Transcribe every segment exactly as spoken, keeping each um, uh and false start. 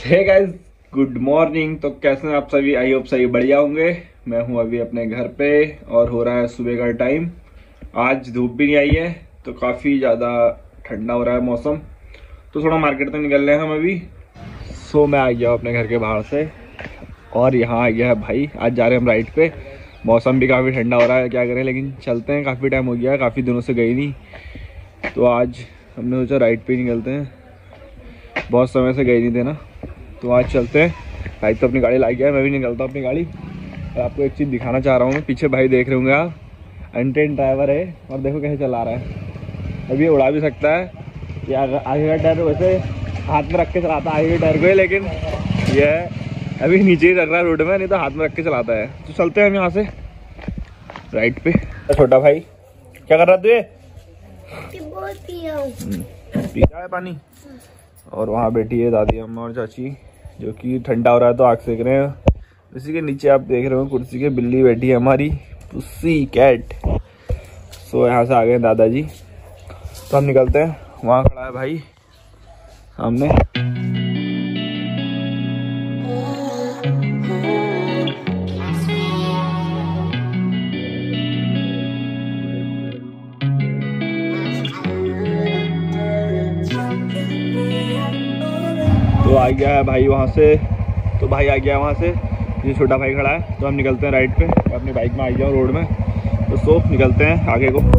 Hey guys, good morning. तो कैसे हैं आप सभी? आई होप सभी बढ़िया होंगे। मैं हूं अभी अपने घर पे और हो रहा है सुबह का टाइम। आज धूप भी नहीं आई है तो काफ़ी ज़्यादा ठंडा हो रहा है मौसम। तो थोड़ा मार्केट तक निकल रहे हैं हम अभी। सो मैं आ गया अपने घर के बाहर से और यहाँ आ गया है भाई। आज जा रहे हैं हम राइड पे। मौसम भी काफ़ी ठंडा हो रहा है, क्या करें, लेकिन चलते हैं। काफ़ी टाइम हो गया है, काफ़ी दिनों से गई नहीं, तो आज हमने सोचा राइड पे निकलते हैं। बहुत समय से गए नहीं थे ना, तो आज चलते हैं। भाई तो अपनी गाड़ी ला गया है, मैं भी निकलता हूँ अपनी गाड़ी। और आपको एक चीज़ दिखाना चाह रहा हूँ मैं। पीछे भाई देख रहे होंगे आप, अनट्रेन ड्राइवर है और देखो कैसे चला रहा है। अभी ये उड़ा भी सकता है कि आगे का टायर वैसे हाथ में रख के चलाता है आगे के टायर को, लेकिन यह अभी नीचे ही रख रहा है रोड में, नहीं तो हाथ में रख के चलाता है। तो चलते हैं हम यहाँ से राइड पे। छोटा भाई क्या कर रहा तू? ये पी रहा है पानी। और वहाँ बैठी है दादी अम्मा और चाची, जो कि ठंडा हो रहा है तो आग सेक रहे हैं। उसी के नीचे आप देख रहे हो कुर्सी के बिल्ली बैठी है हमारी, पुस्सी कैट। सो यहाँ से आ गए दादाजी, तो हम निकलते हैं। वहाँ खड़ा है भाई सामने। तो आ गया है भाई वहाँ से। तो भाई आ गया है वहाँ से, ये छोटा भाई खड़ा है। तो हम निकलते हैं राइड पे। अपनी बाइक में आ गया रोड में, तो सो निकलते हैं आगे को।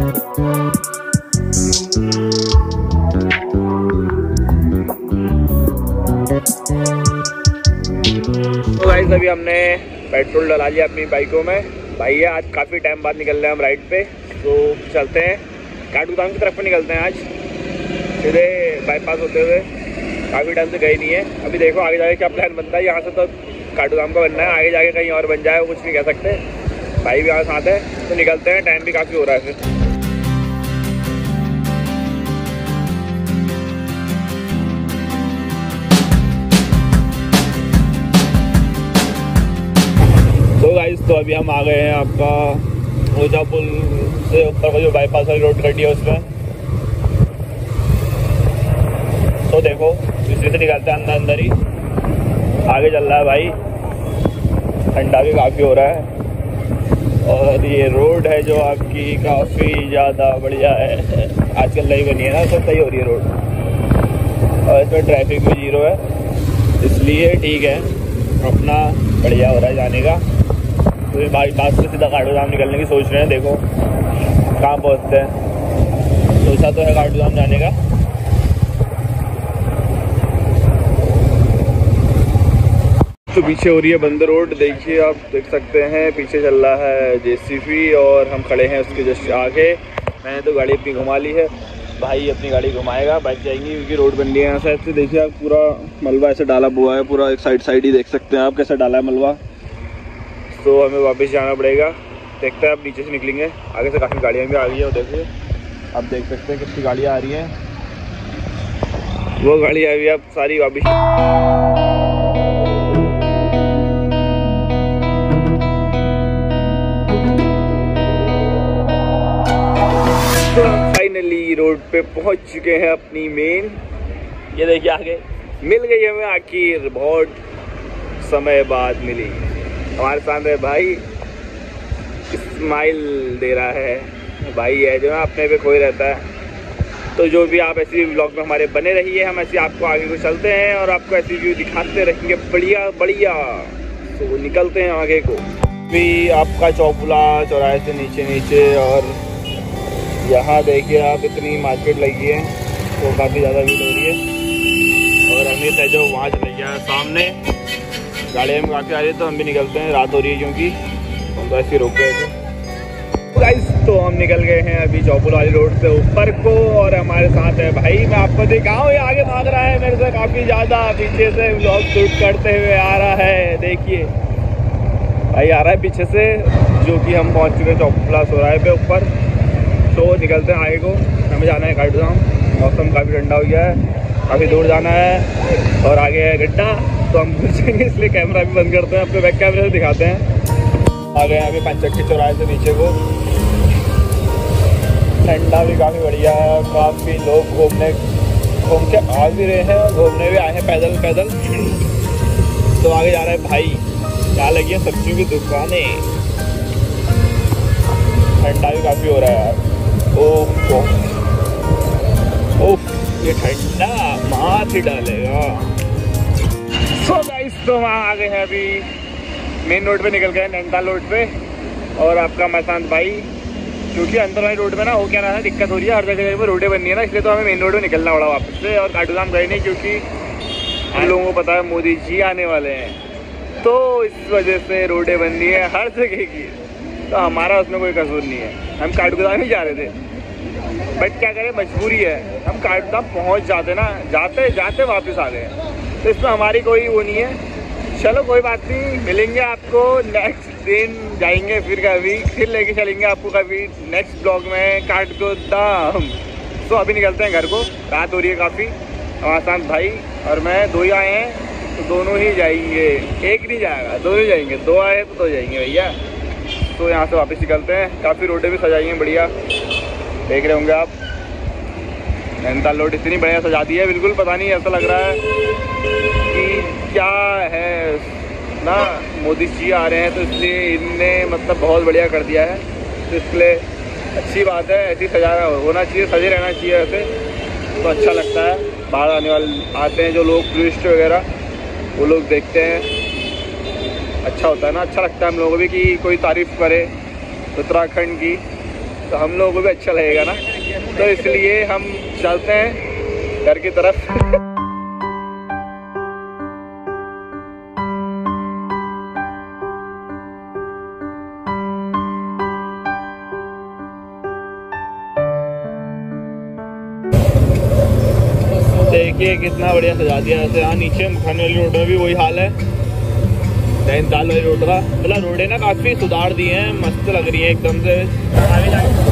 तो गाइस अभी हमने पेट्रोल डला लिया अपनी बाइकों में। भाई आज काफ़ी टाइम बाद निकल रहे हैं हम राइड पे, तो चलते हैं काठगोदाम की तरफ पे। निकलते हैं आज सीधे बाईपास होते हुए। काफ़ी टाइम से गए नहीं है। अभी देखो आगे जाके क्या प्लान बनता है। यहाँ से तो काठगोदाम का बनना है, आगे जाके कहीं और बन जाए वो कुछ नहीं कह सकते। भाई भी यहाँ साथ है, तो निकलते हैं। टाइम भी काफ़ी हो रहा है फिर। तो गाइस तो अभी हम आ गए हैं आपका ओझा पुल से ऊपर का जो बाईपास वाली रोड कटी है उसमें। तो देखो इसमें से निकलते हैं अंदर अंदर ही। आगे चल रहा है भाई, ठंडा भी काफ़ी हो रहा है। और ये रोड है जो आपकी काफ़ी ज़्यादा बढ़िया है। आजकल नई बनी है ना, सब सही हो रही है रोड। और इसमें ट्रैफिक भी जीरो है, इसलिए ठीक है, अपना बढ़िया हो रहा है जाने का। तो बाईपास से सीधा काठगोदाम निकलने की सोच रहे हैं। देखो कहाँ पहुँचते हैं। सोचा तो है काठगोदाम जाने का। तो पीछे हो रही है बंद रोड, देखिए आप देख सकते हैं। पीछे चल रहा है जेसीबी और हम खड़े हैं उसके जस्ट आगे। मैंने तो गाड़ी अपनी घुमा ली है, भाई अपनी गाड़ी घुमाएगा, बाइक जाएंगी क्योंकि रोड बन रही है यहाँ साइड से। देखिए आप पूरा मलबा ऐसे डाला हुआ है, पूरा एक साइड साइड ही देख सकते हैं आप कैसा डाला है मलबा। तो हमें वापस जाना पड़ेगा। देखते हैं आप नीचे से निकलेंगे। आगे से काफ़ी गाड़ियाँ भी आ गई है, और देखिए आप देख सकते हैं कितनी गाड़ियाँ आ रही हैं। वो गाड़ियाँ भी आप सारी वापस। फाइनली रोड पे पहुंच चुके हैं अपनी मेन। ये देखिए आगे मिल गई हमें आखिर, बहुत समय बाद मिली। हमारे साथ है भाई, स्माइल दे रहा है भाई है जो अपने पे खोई रहता है। तो जो भी आप ऐसी व्लॉग में हमारे बने रहिए, हम ऐसे आपको आगे को चलते हैं और आपको ऐसी व्यू दिखाते रहेंगे बढ़िया बढ़िया। तो निकलते हैं आगे को। भी आपका चौपुला चौराहे से नीचे नीचे, और यहाँ देखिए आप इतनी मार्केट लगी है, तो काफ़ी ज़्यादा भीड़ हो रही है। और अमित है जो वहाँ चले गया है सामने। गाड़ियाँ में काफ़ी आ रही है, तो हम भी निकलते हैं। रात हो रही है क्योंकि हम तो ऐसे रुक गए थे। तो गाइस तो हम निकल गए हैं अभी चौपुल वाली रोड से ऊपर को, और हमारे साथ है भाई। मैं आपको दिखाऊँ, ये आगे भाग रहा है मेरे से काफ़ी ज़्यादा, पीछे से व्लॉग शूट करते हुए आ रहा है। देखिए भाई आ रहा है पीछे से, जो कि हम पहुँच चुके हैं चौपुला चौराहे पे ऊपर। तो निकलते हैं आगे को। हमें जाना है काठगोदाम। मौसम काफ़ी ठंडा हो गया है, काफ़ी दूर जाना है और आगे है गड्ढा, तो हम घुसेंगे, इसलिए कैमरा भी बंद करते हैं। आपको बैक कैमरे से दिखाते हैं। आ गए हैं अभी पंचक्की चौराहे से नीचे को। ठंडा भी काफ़ी बढ़िया है, काफ़ी लोग घूमने घूम के आ भी रहे हैं, घूमने भी आए हैं पैदल पैदल। तो आगे जा रहा है भाई, यहाँ लगी है सब्जियों की दुकानें। ठंडा भी काफ़ी हो रहा है यार। ओह ओह ये ठंडा मार ही डालेगा। सो गाइस तो वहाँ आ गए हैं, अभी मेन रोड पे निकल गए, नैनीताल रोड पे। और आपका मसांत भाई, क्योंकि अंतरवाली रोड पे ना वो क्या रहा है, दिक्कत हो रही है, हर जगह जगह पर रोडें बननी है ना, इसलिए तो हमें मेन रोड पे निकलना पड़ा वापस से। और काठगोदाम गए नहीं, क्योंकि हम लोगों को पता है मोदी जी आने वाले हैं, तो इस वजह से रोडें बननी है हर जगह की। तो हमारा उसमें कोई कसूर नहीं है, हम काठगोदाम ही जा रहे थे, बट क्या करें, मजबूरी है। हम काठगोदाम पहुँच जाते ना, जाते जाते वापस आ गए, तो इसमें हमारी कोई वो नहीं है। चलो कोई बात नहीं, मिलेंगे आपको नेक्स्ट दिन, जाएंगे फिर कभी, फिर लेके चलेंगे आपको कभी नेक्स्ट ब्लॉग में काठगोदाम। तो अभी निकलते हैं घर को, रात हो रही है काफ़ी। मसांत भाई और मैं दो ही आए हैं, तो दोनों ही जाएंगे, एक नहीं जाएगा, दोनों ही जाएंगे। दो आए तो दो जाएंगे भैया। तो यहाँ से वापस निकलते हैं। काफ़ी रोडें भी सजाई हैं बढ़िया, देख रहे होंगे आप। नैनीताल रोड इतनी बढ़िया सजा दी है, बिल्कुल पता नहीं, ऐसा लग रहा है कि क्या है ना, मोदी जी आ रहे हैं तो इसलिए इनने मतलब बहुत बढ़िया कर दिया है। तो इसलिए अच्छी बात है, ऐसी सजा होना चाहिए, सजे रहना चाहिए ऐसे, तो अच्छा लगता है। बाहर आने वाले आते हैं जो लोग, टूरिस्ट वगैरह, वो लोग देखते हैं, अच्छा होता है ना, अच्छा लगता है हम लोगों को भी कि कोई तारीफ़ करे उत्तराखंड की, तो हम लोगों को भी अच्छा लगेगा ना। तो इसलिए हम चलते हैं घर की तरफ। देखिए कितना बढ़िया सजा दिया। ऐसे यहाँ नीचे मुखाने वाली रोड में भी वही हाल है, नैनीताल वाली रोड का। मतलब रोडें ना काफ़ी सुधार दी हैं, मस्त लग रही है एकदम से। आगे जाके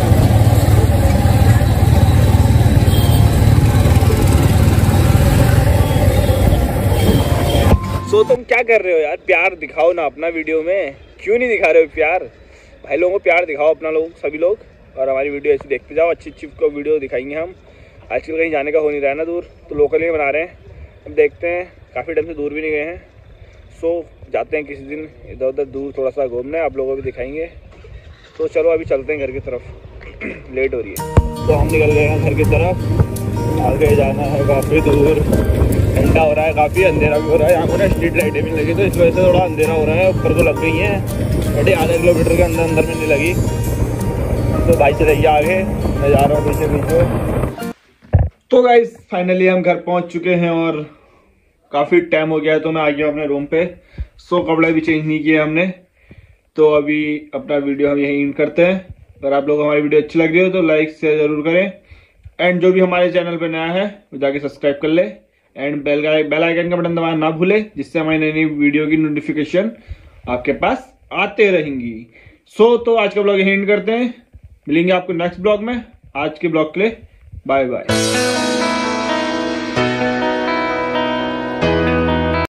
सो तुम क्या कर रहे हो यार, प्यार दिखाओ ना अपना वीडियो में, क्यों नहीं दिखा रहे हो प्यार? भाई लोगों को प्यार दिखाओ अपना, लोग सभी लोग, और हमारी वीडियो ऐसी देखते जाओ। अच्छी अच्छी को वीडियो दिखाएंगे हम। आजकल कहीं जाने का हो नहीं रहा है ना दूर, तो लोकल ही बना रहे हैं। अब देखते हैं, काफ़ी टाइम से दूर भी नहीं गए हैं, सो जाते हैं किसी दिन इधर उधर दूर थोड़ा सा घूमने, आप लोगों को भी दिखाएंगे। तो चलो अभी चलते हैं घर की तरफ, लेट हो रही है। तो हम निकल गए हैं घर की तरफ, आगे जाना है काफ़ी दूर। ठंडा हो रहा है काफ़ी, अंधेरा भी हो रहा है। यहाँ पर ना स्ट्रीट लाइटें भी लगी, तो इस वजह से थोड़ा अंधेरा हो रहा है। ऊपर तो लग गई हैं, बट आधा किलोमीटर के अंदर अंदर में नहीं लगी। तो भाई चले आगे, मैं जा रहा हूँ पीछे पीछे। तो गाइस फाइनली हम घर पहुँच चुके हैं और काफ़ी टाइम हो गया है, तो मैं आ गया अपने रूम पे। सो कपड़े भी चेंज नहीं किए हमने, तो अभी अपना वीडियो हम यहीं एंड करते हैं। अगर आप लोग हमारी वीडियो अच्छी लग रही हो तो लाइक शेयर जरूर करें, एंड जो भी हमारे चैनल पे नया है वो जाके सब्सक्राइब कर ले, एंड बेल का बेल आइकन का बटन दबाना ना भूले, जिससे हमारी नई नई वीडियो की नोटिफिकेशन आपके पास आते रहेंगी। सो तो आज का ब्लॉग यहीं एंड करते हैं, मिलेंगे आपको नेक्स्ट ब्लॉग में। आज के ब्लॉग के लिए बाय बाय।